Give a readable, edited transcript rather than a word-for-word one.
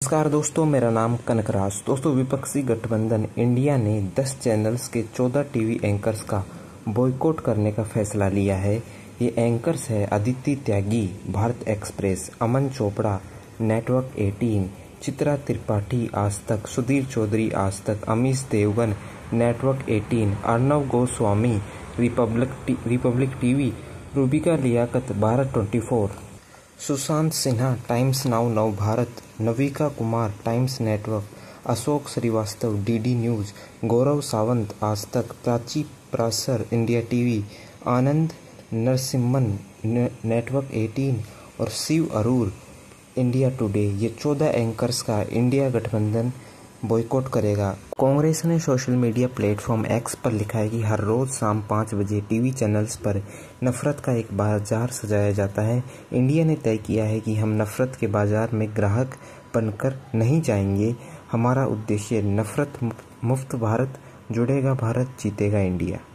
नमस्कार दोस्तों, मेरा नाम कनकराज। दोस्तों, विपक्षी गठबंधन इंडिया ने 10 चैनल्स के 14 टीवी एंकर्स का बॉयकॉट करने का फैसला लिया है। ये एंकर्स है Aditi Tyagi, Bharat express, Aman Chopra, network 18, Chitra Tripathi, Aaj Tak, Sudhir Chaudhary, Aaj Tak, Amish Devgan, network 18, Arnab Goswami, republic TV, Rubika Liyaquat, Bharat 24, Sushant Sinha, times now Nav Bharat, Navika Kumar, times network, Ashok Srivastava, DD news, Gaurav Sawant, Aaj Tak, Prachi Parashar, India TV, Anand Narasimhan, network 18 और शिव अरूर, इंडिया टुडे। ये 14 एंकर्स का इंडिया गठबंधन बॉयकॉट करेगा। कांग्रेस ने सोशल मीडिया प्लेटफॉर्म एक्स पर लिखा है कि हर रोज शाम 5 बजे टीवी चैनल्स पर नफरत का एक बाजार सजाया जाता है। इंडिया ने तय किया है कि हम नफरत के बाजार में ग्राहक बनकर नहीं जाएंगे। हमारा उद्देश्य नफरत मुक्त भारत, जुड़ेगा भारत, जीतेगा इंडिया।